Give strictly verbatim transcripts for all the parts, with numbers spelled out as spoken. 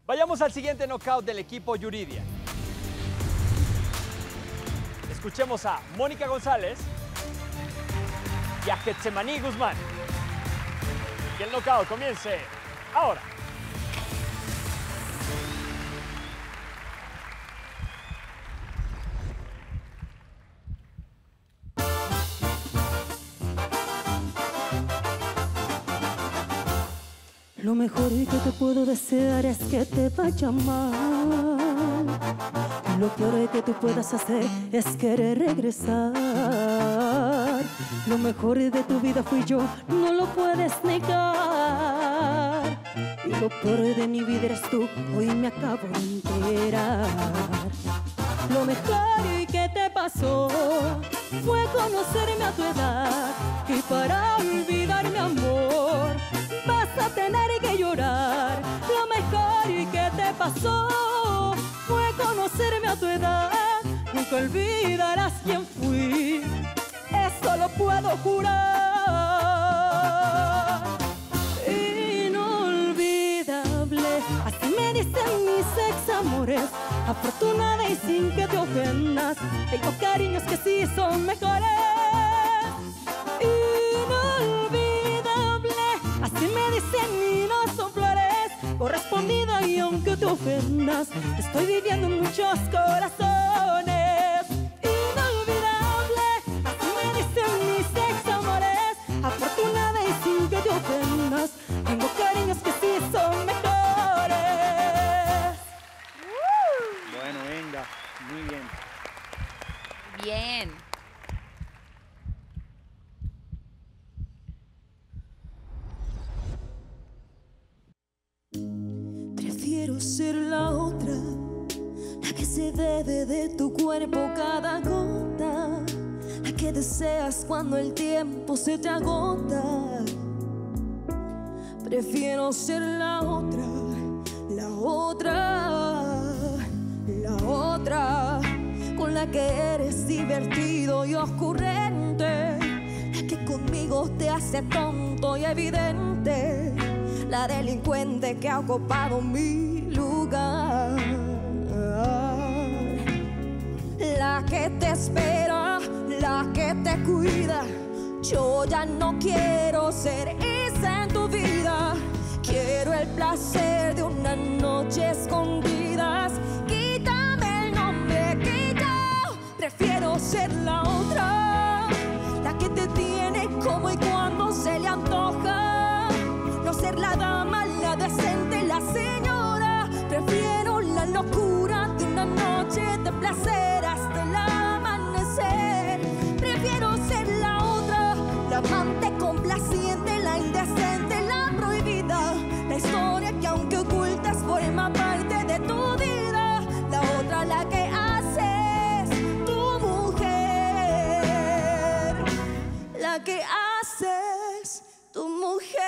Vayamos al siguiente knockout del equipo Yuridia. Escuchemos a Mónica González y a Getsemaní Guzmán. Que el knockout comience ahora. Lo mejor que te puedo desear es que te vaya mal. Lo peor que tú puedas hacer es querer regresar. Lo mejor de tu vida fui yo, no lo puedes negar. Y lo peor de mi vida eres tú, hoy me acabo de enterar. Lo mejor que te pasó fue conocerme a tu edad. Y para olvidar mi amor vas a tener que llorar. Lo mejor que te pasó fue conocerme a tu edad. Nunca olvidarás quién fui, eso lo puedo jurar. Inolvidable, así me dicen mis ex amores. Afortunada y sin que te ofendas, tengo cariños que sí son mejores. Inolvidable, así me dicen y no son flores. Correspondida y aunque te ofendas, estoy viviendo en muchos corazones. Inolvidable, así me dicen mis ex amores. Afortunada y sin que te ofendas, tengo cariños que sí son mejores. Bueno, venga, muy bien. Bien. Prefiero ser la otra, la que se bebe de tu cuerpo cada gota, la que deseas cuando el tiempo se te agota. Prefiero ser la otra, la otra, la otra, con la que eres divertido y ocurrente, la que conmigo te hace tonto y evidente, la delincuente que ha ocupado mi lugar, la que te espera, la que te cuida. Yo ya no quiero ser esa en tu vida, quiero el placer de una noche escondidas. Quítame el nombre que yo prefiero ser la otra, la que te tiene como y cuando se le antoja. No ser la dama, la decente, la señora. Prefiero la locura de una noche de placer hasta el amanecer. Prefiero ser la otra, la amante complaciente, la indecente, la prohibida, la historia que aunque ocultas forma parte de tu vida. La otra, la que haces tu mujer, la que haces tu mujer.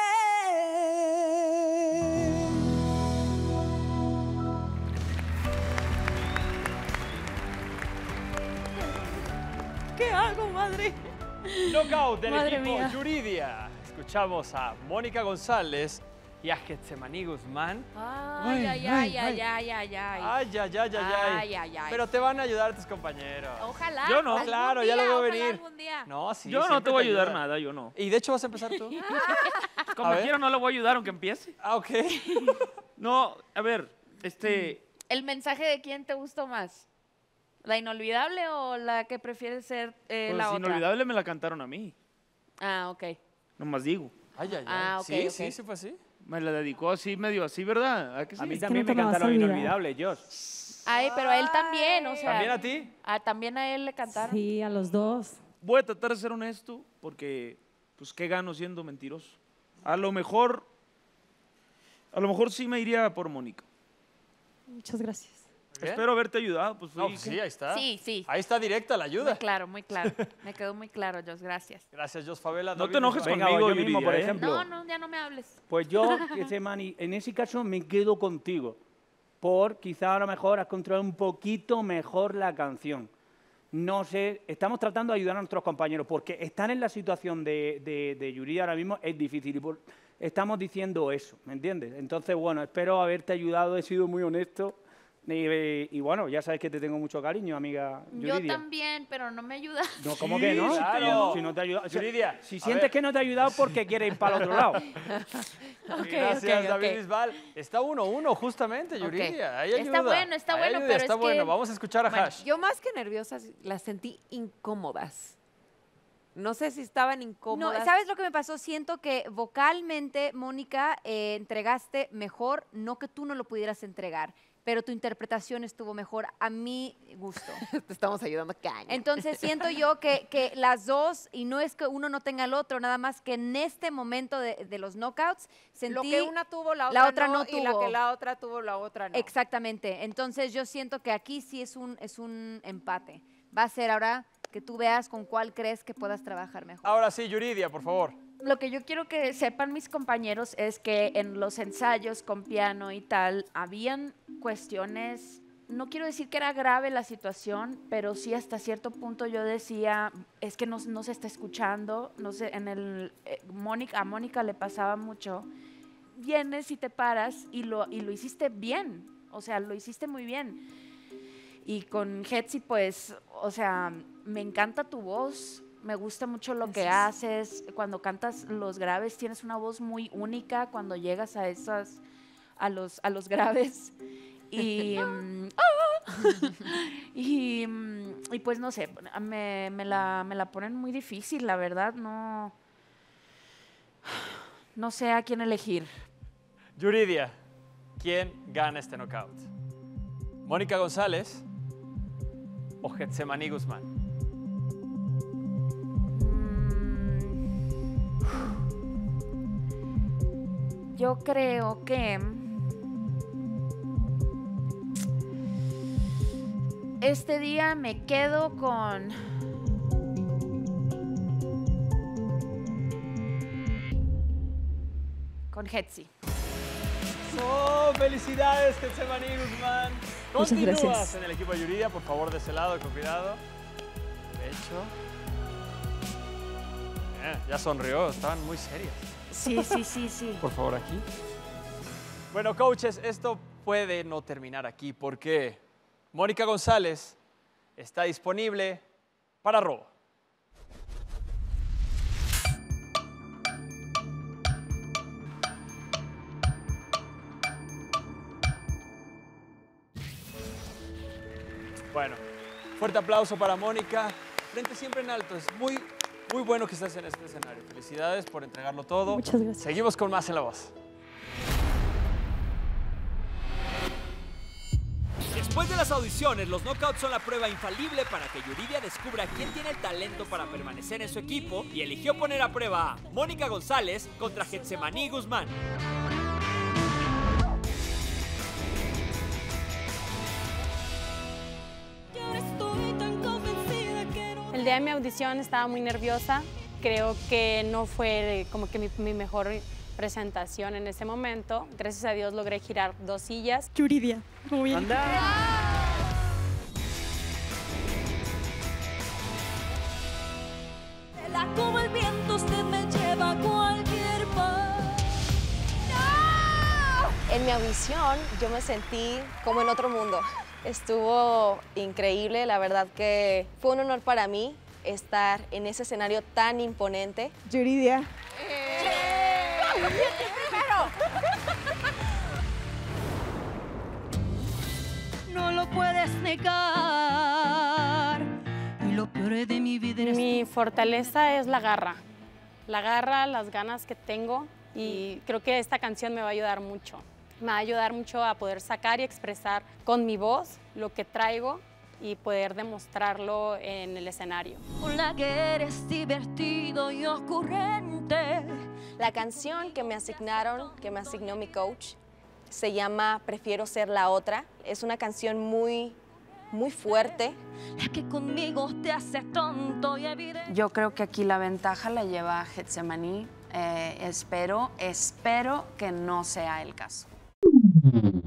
¿Qué hago, madre? Knockout del Madre equipo mía. Yuridia. Escuchamos a Mónica González y a Getsemaní Guzmán. Ay, ay, ay, ay, ay, ay, ay. Ay, ay, ay, ay, Ay, ay, ay. Pero te van a ayudar tus compañeros. Ojalá. Yo no. algún Claro, ya lo día, veo ojalá venir. algún día. No, sí. Yo no siempre te voy a ayudar ayudan. nada, yo no. Y de hecho vas a empezar tú. Como A ver. quiera no le voy a ayudar aunque empiece. Ah, ok. No, a ver, este... ¿El mensaje de quién te gustó más? ¿La inolvidable o la que prefieres ser eh, pues, la otra? inolvidable me la cantaron a mí, Ah, ok. nomás digo. Ay, ay, ay. Ah, ok, sí, ok. sí, sí fue así. Me la dedicó así, medio así, ¿verdad? ¿A, que sí? A mí que también no te me lo vas a cantaron olvidar. Inolvidable, Josh. Ay, pero a él también, o sea. ¿También a ti? Ah, también a él le cantaron. Sí, a los dos. Voy a tratar de ser honesto porque, pues, ¿qué gano siendo mentiroso? A lo mejor, a lo mejor sí me iría por Mónica. Muchas gracias. Bien. Espero haberte ayudado. Pues, fui- No, sí, ahí está. Sí, sí. Ahí está directa la ayuda. Muy claro, muy claro. Me quedó muy claro, Jos, gracias. Gracias, Jos Favela. No te David enojes Bisbal. Venga, conmigo, yo mismo, Yuridia, por ¿eh? ejemplo. No, no, ya no me hables. Pues yo, Getsemaní, en ese caso me quedo contigo. Por quizá a lo mejor has controlado un poquito mejor la canción. No sé, estamos tratando de ayudar a nuestros compañeros porque estar en la situación de, de, de Yuridia ahora mismo es difícil. Y por- estamos diciendo eso, ¿me entiendes? Entonces, bueno, espero haberte ayudado, he sido muy honesto. Y, y bueno, ya sabes que te tengo mucho cariño, amiga Yuridia. Yo también, pero no me ayuda. No, ¿cómo que no? claro. Si no te ha ayudado. Yuridia, Si a sientes ver. que no te ha ayudado porque quieres ir para el otro lado. Ok, Gracias, ok, David ok. Bisbal. Está uno uno, justamente, Ok. Yuridia. Ahí Está ayuda. bueno, está Ahí bueno, ayuda, pero está es que- bueno. Vamos a escuchar a Bueno, Hash. Yo más que nerviosas, las sentí incómodas. No sé si estaban No, incómodas. ¿sabes lo que me pasó? Siento que vocalmente, Mónica, eh, entregaste mejor, no que tú no lo pudieras entregar, pero tu interpretación estuvo mejor a mi gusto. Te estamos ayudando caña. Entonces siento yo que, que las dos, y no es que uno no tenga el otro, nada más que en este momento de, de los knockouts, sentí... Lo que una tuvo, la la otra, otra no y la tuvo. que la otra tuvo, la otra no. Exactamente. Entonces yo siento que aquí sí es un, es un empate. Va a ser ahora que tú veas con cuál crees que puedas trabajar mejor. Ahora sí, Yuridia, por favor. Lo que yo quiero que sepan mis compañeros es que en los ensayos con piano y tal, habían cuestiones, no quiero decir que era grave la situación, pero sí hasta cierto punto yo decía, es que no, no se está escuchando, no sé, en el, eh, Mónica, a Mónica le pasaba mucho, vienes y te paras y lo, y lo hiciste bien, o sea, lo hiciste muy bien. Y con Hetzi, pues, o sea, me encanta tu voz, me gusta mucho lo que haces. Cuando cantas los graves tienes una voz muy única cuando llegas a esas, a los, a los graves. Y, mm, y, mm, y pues no sé, me, me, la, me la ponen muy difícil, la verdad, no, no sé a quién elegir. Yuridia, ¿quién gana este knockout? ¿Mónica González o Getsemaní Guzmán? Yo creo que este día me quedo con con Hetzi. ¡Oh, felicidades, Getsemaní Guzmán! Muchas Continúas gracias. en el equipo de Yuridia, por favor, de ese lado, con cuidado. De hecho, Bien, ya sonrió, estaban muy serias. Sí, sí, sí, sí. Por favor, aquí. Bueno, coaches, esto puede no terminar aquí porque Mónica González está disponible para robo. Bueno, fuerte aplauso para Mónica. Frente siempre en alto. Es muy, muy bueno que estés en este escenario. Felicidades por entregarlo todo. Muchas gracias. Seguimos con más en La Voz. Después de las audiciones, los knockouts son la prueba infalible para que Yuridia descubra quién tiene el talento para permanecer en su equipo y eligió poner a prueba a Mónica González contra Getsemaní Guzmán. El día de mi audición estaba muy nerviosa. Creo que no fue como que mi, mi mejor presentación en ese momento. Gracias a Dios logré girar dos sillas. Yuridia, muy bien. La como el viento, usted me lleva a cualquier parte. En mi audición yo me sentí como en otro mundo. Estuvo increíble, la verdad que fue un honor para mí estar en ese escenario tan imponente. Yuridia. No lo puedes negar. Y lo peor de mi vida eres Mi fortaleza es la garra. La garra, las ganas que tengo y creo que esta canción me va a ayudar mucho. Me va a ayudar mucho a poder sacar y expresar con mi voz lo que traigo y poder demostrarlo en el escenario. con la que eres divertido y ocurrente. La canción que me asignaron, que me asignó mi coach, se llama Prefiero ser la otra. Es una canción muy, muy fuerte. La que conmigo te hace tonto y evidente. Yo creo que aquí la ventaja la lleva Getsemaní. Eh, espero, espero que no sea el caso.